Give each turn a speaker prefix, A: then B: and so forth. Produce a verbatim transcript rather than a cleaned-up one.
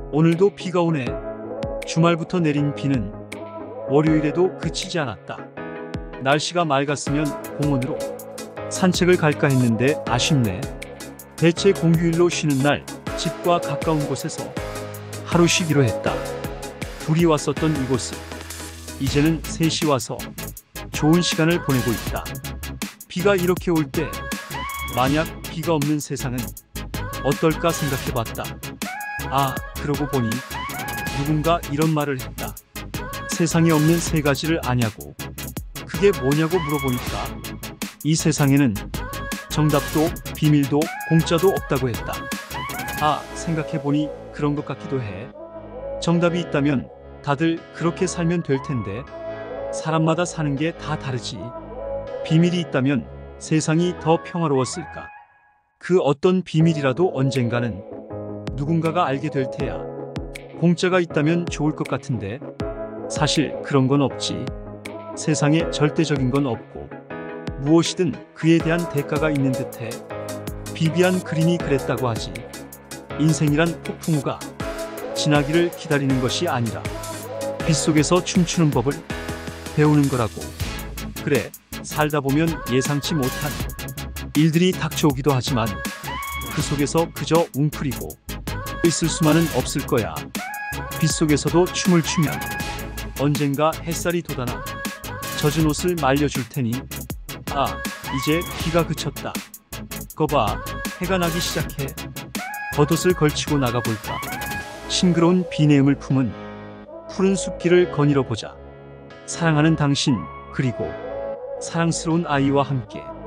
A: 오늘도 비가 오네. 주말부터 내린 비는 월요일에도 그치지 않았다. 날씨가 맑았으면 공원으로 산책을 갈까 했는데 아쉽네. 대체 공휴일로 쉬는 날 집과 가까운 곳에서 하루 쉬기로 했다. 둘이 왔었던 이곳을 이제는 셋이 와서 좋은 시간을 보내고 있다. 비가 이렇게 올 때 만약 비가 없는 세상은 어떨까 생각해봤다. 아, 그러고 보니 누군가 이런 말을 했다. 세상에 없는 세 가지를 아냐고. 그게 뭐냐고 물어보니까 이 세상에는 정답도 비밀도 공짜도 없다고 했다. 아, 생각해보니 그런 것 같기도 해. 정답이 있다면 다들 그렇게 살면 될 텐데 사람마다 사는 게 다 다르지. 비밀이 있다면 세상이 더 평화로웠을까? 그 어떤 비밀이라도 언젠가는 누군가가 알게 될 테야. 공짜가 있다면 좋을 것 같은데 사실 그런 건 없지. 세상에 절대적인 건 없고 무엇이든 그에 대한 대가가 있는 듯해. 비비안 그린이 그랬다고 하지. 인생이란 폭풍우가 지나기를 기다리는 것이 아니라 빗속에서 춤추는 법을 배우는 거라고. 그래, 살다 보면 예상치 못한 일들이 닥쳐오기도 하지만 그 속에서 그저 웅크리고 있을 수만은 없을 거야. 빗속에서도 춤을 추면 언젠가 햇살이 돋아나 젖은 옷을 말려줄 테니. 아, 이제 비가 그쳤다. 거봐, 해가 나기 시작해. 겉옷을 걸치고 나가볼까. 싱그러운 비 내음을 품은 푸른 숲길을 거닐어 보자. 사랑하는 당신 그리고 사랑스러운 아이와 함께.